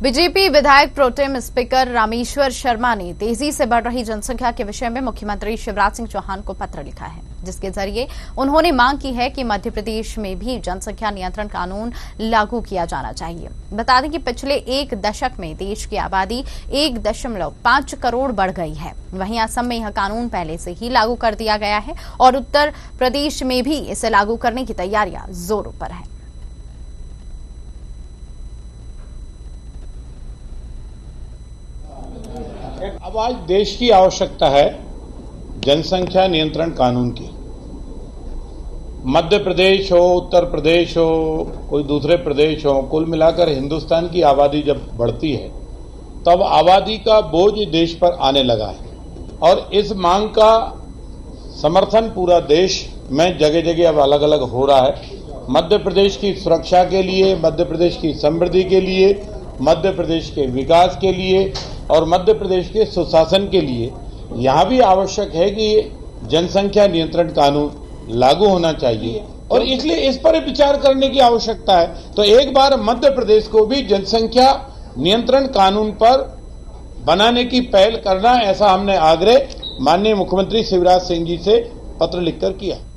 BJP विधायक pro tem speaker Rameshwar Sharma ने तेजी से बढ़ रही जनसंख्या के विषय में मुख्यमंत्री शिवराज सिंह चौहान को पत्र लिखा है, जिसके जरिए उन्होंने मांग की है कि मध्य प्रदेश में भी जनसंख्या नियंत्रण कानून लागू किया जाना चाहिए। बता दें कि पिछले एक दशक में देश की आबादी 1.5 करोड़ बढ़ गई है। वहीं असम में यह कानून पहले से ही लागू कर दिया गया है और उत्तर प्रदेश में भी इसे लागू करने की तैयारियां जोरों पर है। अब आज देश की आवश्यकता है जनसंख्या नियंत्रण कानून की। मध्य प्रदेश हो, उत्तर प्रदेश हो, कोई दूसरे प्रदेश हो, कुल मिलाकर हिंदुस्तान की आबादी जब बढ़ती है तब आबादी का बोझ देश पर आने लगा है और इस मांग का समर्थन पूरा देश में जगह जगह अब अलग अलग हो रहा है। मध्य प्रदेश की सुरक्षा के लिए, मध्य प्रदेश की समृद्धि के लिए, मध्य प्रदेश के विकास के लिए और मध्य प्रदेश के सुशासन के लिए यहाँ भी आवश्यक है कि जनसंख्या नियंत्रण कानून लागू होना चाहिए और इसलिए इस पर विचार करने की आवश्यकता है। तो एक बार मध्य प्रदेश को भी जनसंख्या नियंत्रण कानून पर बनाने की पहल करना, ऐसा हमने आग्रह माननीय मुख्यमंत्री शिवराज सिंह जी से पत्र लिखकर किया।